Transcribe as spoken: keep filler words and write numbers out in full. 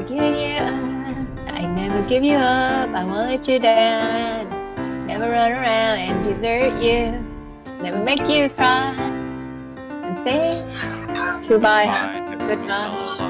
give you up. I never give you up. I won't let you down. Never run around and desert you. Never make you cry. And say goodbye. Bye. Goodbye.